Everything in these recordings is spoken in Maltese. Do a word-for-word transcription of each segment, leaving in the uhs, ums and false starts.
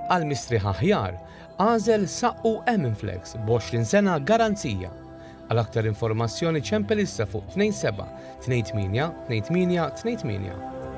Għal mistrieħ aħjar, għażel saqqu Eminflex b'għoxrin sena garanzija. Għal aktar informazzjoni ċempel issa fuq tnejn seba' tnejn tminja tnejn tminja tnejn tminja.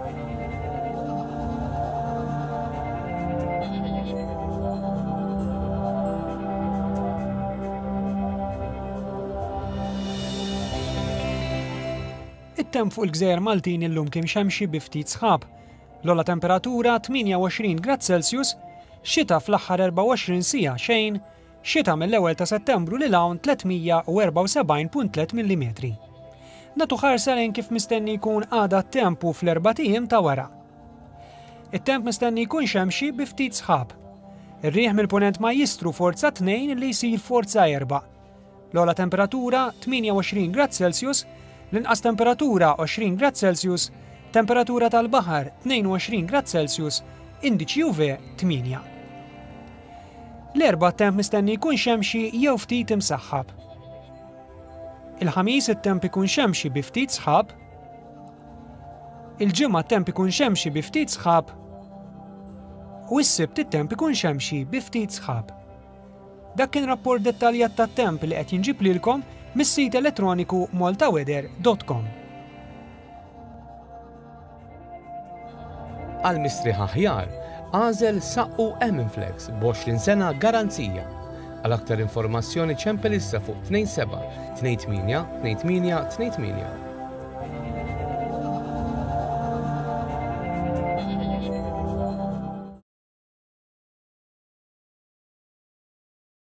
it-temp fuq il-Gżejjer Maltin illum kien xemxi bi ftit sħab. L-ogħla temperatura tminja u għoxrin grad Celsius, xita fl-aħħar erba' u għoxrin siegħa xejn, xita mill-ewwel ta' Settembru lil hawn tlietmija u erba' u sebgħin punt tliet millimetri. Nagħtu ħarsa lejn kif mistenni jkun għada t-tempu fl-erba' tiem ta' wara. It-temp mistenni jkun xemxi bi ftit sħab. Ir-riħ mill-punent ma' jistru forza tnejn li jsir forza erba'. L-ogħla temperatura tminja u għoxrin grad Celsius, l-inqas temperatura għoxrin grad Celsius, temperatura tal-baħar tnejn u għoxrin grad Celsius, indiċi U V tminja. L-erba' temp mistenni jkun xemxi jew ftit imsaħħab. Il-ħamis it-temp ikun xemxi bi ftit sħab, il-ġimgħa t-temp ikun xemxi bi ftit sħab u s-sibt it-temp ikun xemxi bi ftit sħab. Dak kien rapport dettaljat tat-temp li qed jinġib lilkom mis-sit elettroniku maltaweather dot com. Għal mistrieħ aħjar, għażel saqqu Eminflex b'għoxrin sena garanzija. Għal aktar informazzjoni ċempel issa fuq tnejn seba' tnejn tminja tnejn tminja tnejn tminja.